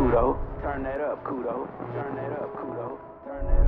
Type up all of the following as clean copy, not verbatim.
kudo. Turn that up, kudo. Turn that up, kudo. Turn that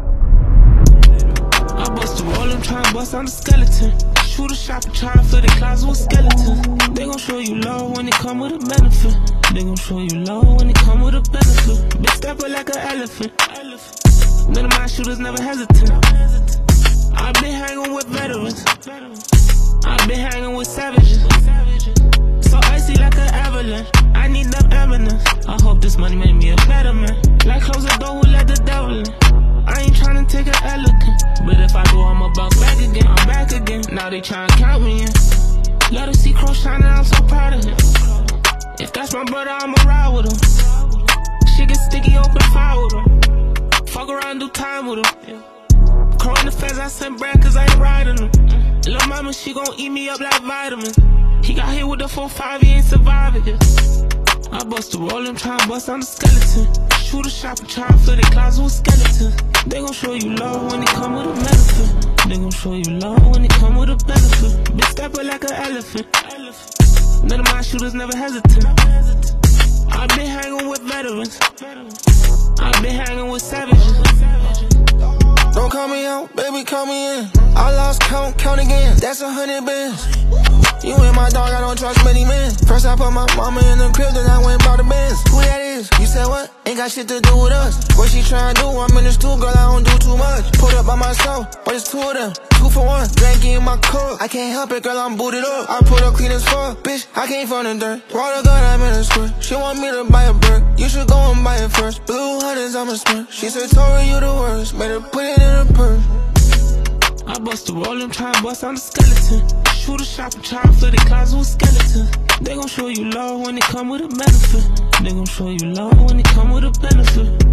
up. I bust a roll, I'm tryna bust on the skeleton. Shoot a shot and tryna fill the closet with skeletons. They gon' show you love when it come with a benefit. They gon' show you love when it come with a benefit. Big stepper like an elephant. None of my shooters never hesitant. I've been hanging with veterans. I've been hanging with savages. So icy like an avalanche. I need enough evidence. I hope this money made me a better man. Like close the door, who let the devil in. I ain't tryna take an elegant, but if I go, I'ma bounce back again. I'm back again. Now they tryna count me in. Let her see Crow shining, I'm so proud of him. If that's my brother, I'ma ride with him. Shit get sticky, open fire with him. Fuck around, do time with him. Crow in the fence, I sent bread cause I ain't riding him. Lil' mama, she gon' eat me up like vitamins. He got hit with the 4-5, he ain't surviving it. I bust a roll, I'm tryna bust on the skeleton. Shoot a shot and tryna fill the closet with skeletons. They gon' show you love when it come with a benefit. They gon' show you love when it come with a benefit. Big stepper like an elephant. None of my shooters never hesitant. I've been hanging with veterans. I've been hanging with savages. Don't call me out, baby, call me in. I lost count, count again. That's 100 bands. You and my dog, I don't trust many men. First I put my mama in the crib, then I went and bought the Benz. Who that is? You said what? Ain't got shit to do with us. What she tryna do? I'm in the stool, girl, I don't do too much. Pulled up by myself, but it's two of them. 2 for 1, drinking in my cup. I can't help it, girl, I'm booted up. I put up clean as fuck, bitch, I came from the dirt. Water gun, I'm in a squirt. She want me to buy a brick. You should go and buy it first. Blue hundreds, I'm a smirk. She said, Tory, you the worst. Made her put it in her purse. I bust a roll, I'm tryna bust on the skeleton. Shoot a shot and tryna fill the closet with skeletons. They gon' show you love when it come with a benefit. They gon' show you love when it come with a benefit.